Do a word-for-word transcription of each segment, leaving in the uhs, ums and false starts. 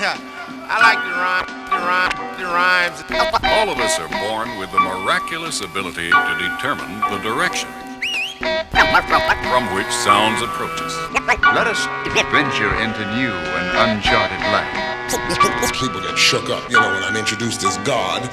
I like the rhyme, the rhyme, the rhymes. All of us are born with the miraculous ability to determine the direction from which sounds approach us. Let us venture into new and uncharted land. People get shook up, you know, when I'm introduced as God.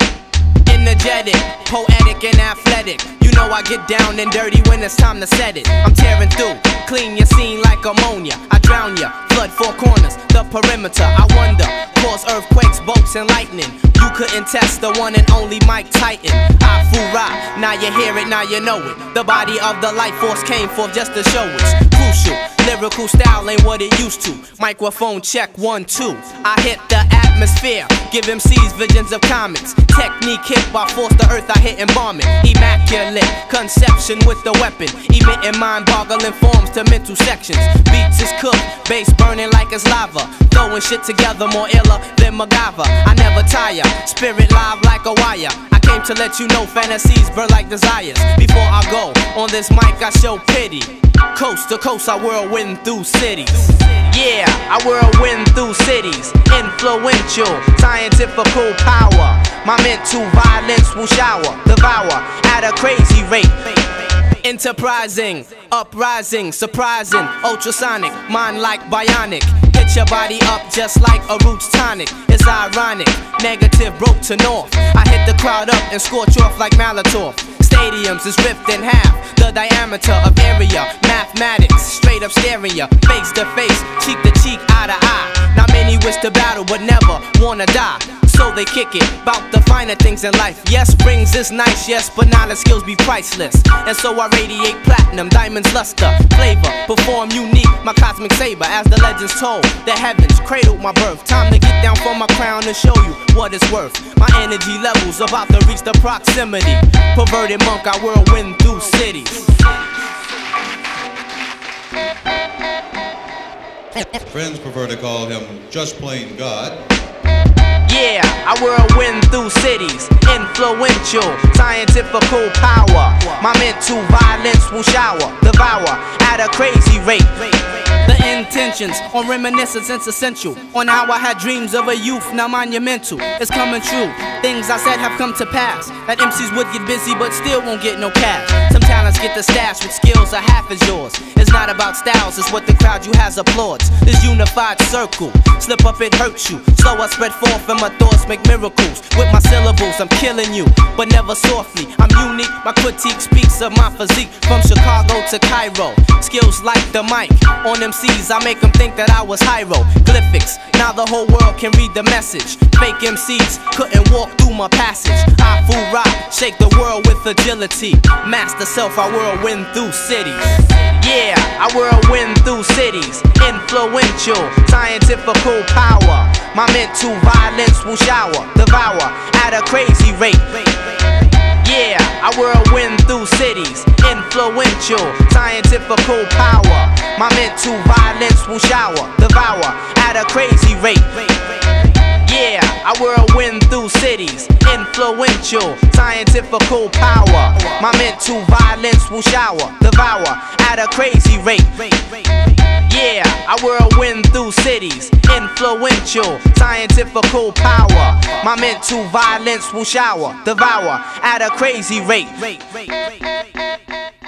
Energetic, poetic and athletic. You know I get down and dirty when it's time to set it. I'm tearing through, clean your scene like ammonia. I drown ya, flood four corners, the perimeter. I wonder, cause earthquakes, bolts and lightning. You couldn't test the one and only Mike Titan. I fool rock, now you hear it, now you know it. The body of the life force came forth just to show it's crucial. Lyrical style ain't what it used to. Microphone check one, two. I hit the atmosphere, give M Cs visions of comets. Technique hit by force, the earth I hit and bomb it. Immaculate conception with the weapon, emitting mind-boggling forms to mental sections. Beats is cooked, bass burning like it's lava. Throwing shit together more iller than MacGyver. I never tire, spirit live like a wire. I came to let you know fantasies burn like desires. Before I go on this mic, I show pity. Coast to coast, I whirlwind through cities. Yeah, I whirlwind through cities. Influential, scientifical power. My mental violence will shower, devour at a crazy rate. Enterprising, uprising, surprising, ultrasonic, mind like bionic. Hit your body up just like a roots tonic. It's ironic, negative broke to north. I hit the crowd up and scorch off like Molotov. Stadiums is ripped in half, the diameter of area. Mathematics, straight up staring ya, face to face, cheek to cheek, eye to eye. Not many wish to battle but never wanna die. So they kick it, bout the finer things in life. Yes, rings is nice, yes, but knowledge skills be priceless. And so I radiate platinum, diamonds luster, flavor, perform unique, my cosmic saber. As the legends told, the heavens cradled my birth. Time to get down from my crown and show you what it's worth. My energy levels about to reach the proximity. Perverted monk, I whirlwind through cities. Friends prefer to call him just plain God. Yeah, I whirlwind through cities. Influential, scientifical power. My mental violence will shower, devour at a crazy rate. The intentions on reminiscence is essential. On how I had dreams of a youth, now monumental. It's coming true, things I said have come to pass. That M Cs would get busy but still won't get no cash. Some talents get the stash with skills are half as yours. It's not about styles, it's what the crowd you has applauds. This unified circle, slip up it hurts you. Slow I spread forth and my thoughts make miracles. With my syllables I'm killing you, but never softly. I'm unique, my critique speaks of my physique. From Chicago to Cairo, skills like the mic. On M Cs I make them think that I was hieroglyphics. Now the whole world can read the message. Fake M Cs couldn't walk through my passage. I fool rock, shake the world with agility. Master self, I whirlwind through cities. Yeah, I whirlwind through cities. Influential, scientifical power. My mental violence will shower, devour at a crazy rate. Yeah, I whirlwind through cities. Influential, scientifical power. My mental violence will shower, devour at a crazy rate. Yeah, I whirlwind through cities. Influential, scientifical power. My mental violence will shower, devour at a crazy rate. Yeah, I whirlwind through cities. Influential, scientifical power. My mental violence will shower, devour at a crazy rate.